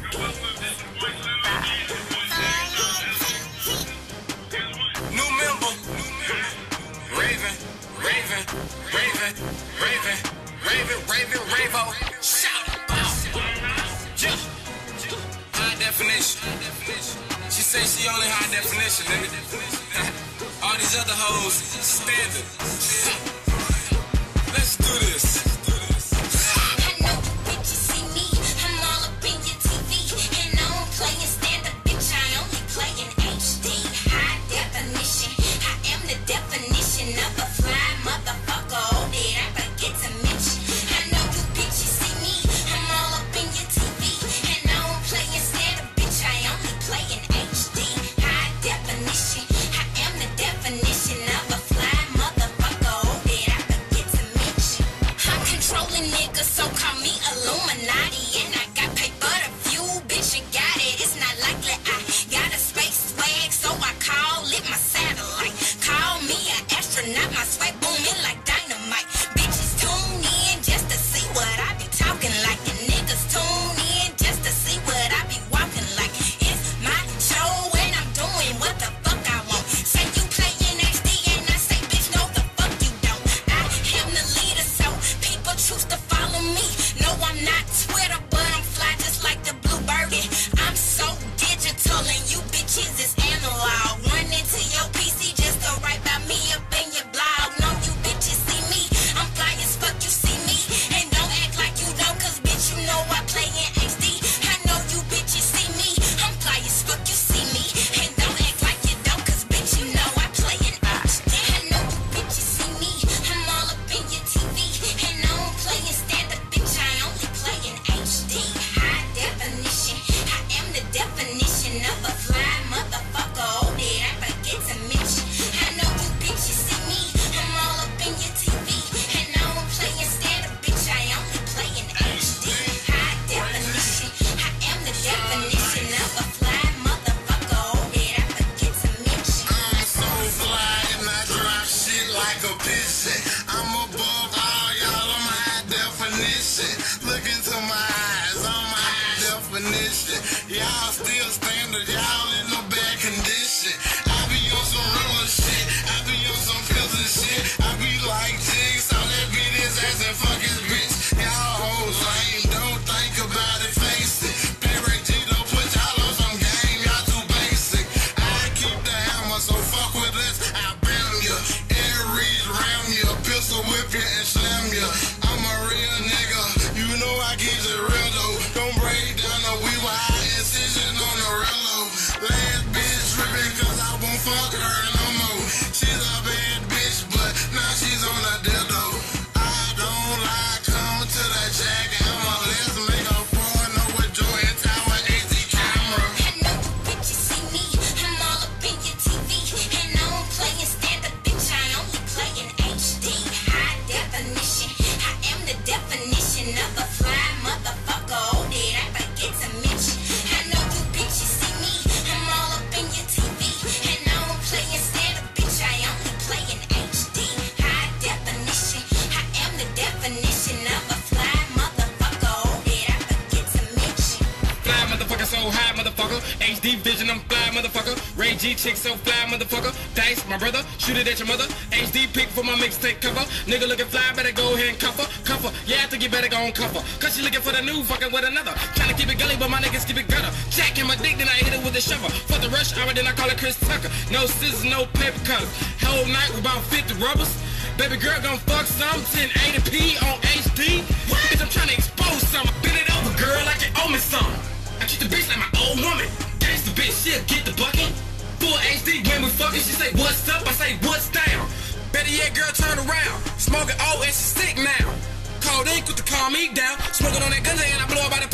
New member. Raven, Raven, Raven, Raven, Raven, Raven, Ravo. Shout out. Yeah. High definition. She say she only high definition, nigga. All these other hoes, standard. Let's do this. Look into my eyes, I'm high definition. Y'all still standard, y'all in no bad condition. I be on some real shit, I be on some pills and shit. I be like Jigsaw, that beat his ass and fuck his bitch. Y'all hoes lame, don't think about it, face it. Pay G don't put y'all on some game, y'all too basic. I keep the hammer, so fuck with us, I bam ya. Air read, ram ya, pistol whip ya and slam ya. I'm a real nigga, you know I keep it real though. Don't break down no we were high incision on the rello. Last bitch tripping cause I won't fuck her no more. She's a bad bitch but now she's on a dildo. I don't like coming to that jackhammer. Let's make a porno with Joy and Tower HD camera. I know you bitches see me, I'm all up in your TV. And I don't play in stand-up, bitch, I only play in HD. High definition, I am the definition of a fly motherfucker. Oh, did I forget to mention? I know you bitches see me, I'm all up in your TV. And I don't play in stand-up, bitch, I only play in HD. High definition, I am the definition of a fly motherfucker. Oh, did I forget to mention? Fly motherfucker, so high motherfucker. HD vision, I'm fly motherfucker. Ray G chick, so fly motherfucker. Dice, my brother, shoot it at your mother. HD pick for my mixtape cover. Nigga looking fly, better go ahead and cuff her. Cuff her, yeah, I think you better go and cuff her. Cause she looking for the new fucking with another. Tryna keep it gully, but my niggas keep it gutter. Jack in my dick, then I hit it with a shovel. For the rush hour, then I call it Chris Tucker. No scissors, no paper cutters. Whole night with about 50 rubbers. Baby girl gon' fuck some 1080p on HD. Bitch, I'm tryna expose something. Bend it over, girl, like you owe me something. I treat the bitch like my old woman. Gangsta bitch, she'll get the bucket. Full HD when we fucking, she say what's up, I say what's down. Better yet, girl, turn around. Smoking, oh, and she sick now. Cold ink with the calm me down. Smoking on that gun and I blow up by the